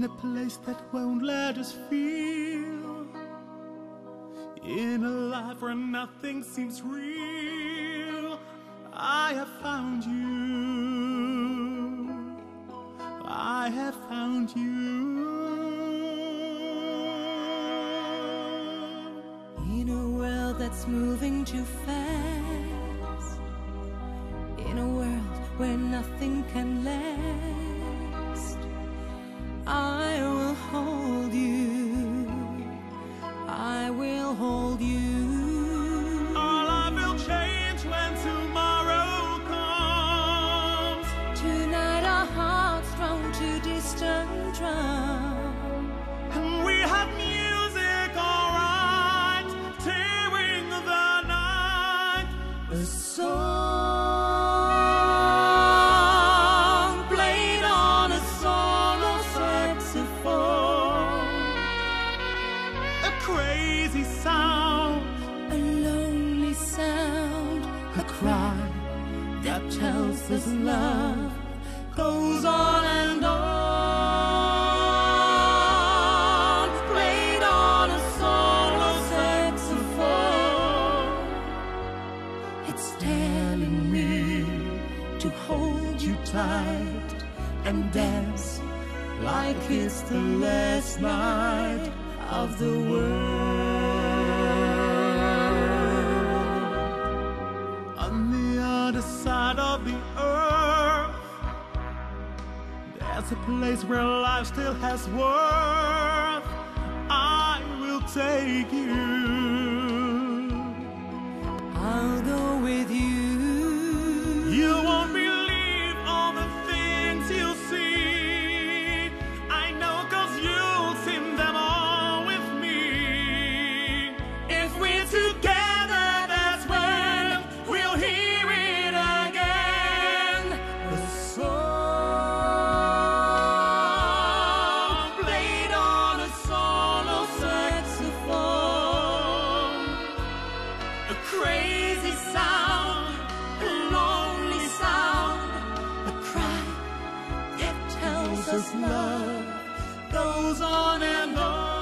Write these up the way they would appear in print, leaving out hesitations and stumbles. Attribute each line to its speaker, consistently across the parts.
Speaker 1: in a place that won't let us feel, in a life where nothing seems real. I have found you, I have found you.
Speaker 2: In a world that's moving too fast, in a world where nothing can last, I will hold you, I will hold you.
Speaker 1: Our life will change when tomorrow comes.
Speaker 2: Tonight our hearts thrown to distant drums,
Speaker 1: And we have music, alright, tearing the night.
Speaker 2: a song played on a solo saxophone,
Speaker 1: A crazy sound,
Speaker 2: a lonely sound,
Speaker 1: a cry
Speaker 2: that tells us love goes on and on. Played on a solo saxophone, it's telling me to hold you tight and dance like it's the last night of the world.
Speaker 1: on the other side of the earth. There's a place where life still has worth. I will take you.
Speaker 2: I'll go with you.
Speaker 1: You won't believe all the things you'll see. I know, 'cause you'll seen them all with me. If we're together, that's when we'll hear it again.
Speaker 2: The song played on a solo saxophone,
Speaker 1: A crazy sound,
Speaker 2: a lonely sound, a cry that tells us love goes on and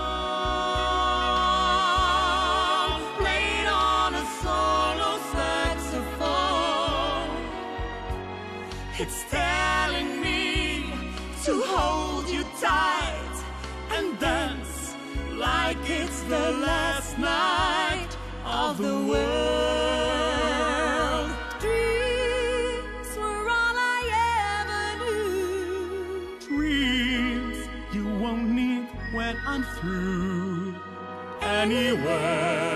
Speaker 2: on. Played on a solo saxophone,
Speaker 1: it's telling me to hold you tight and dance like it's the last night of the world.
Speaker 2: dreams were all I ever knew.
Speaker 1: Dreams you won't need when I'm through anywhere.